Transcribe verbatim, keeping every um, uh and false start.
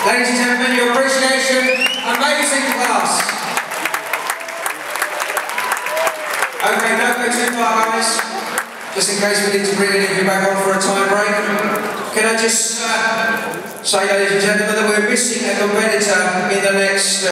Ladies and gentlemen, your appreciation, amazing class. Okay, don't go too far, guys. Just in case we need to bring any of you back on for a time break. Can I just uh, say, ladies and gentlemen, that we're missing a competitor in the next... Uh,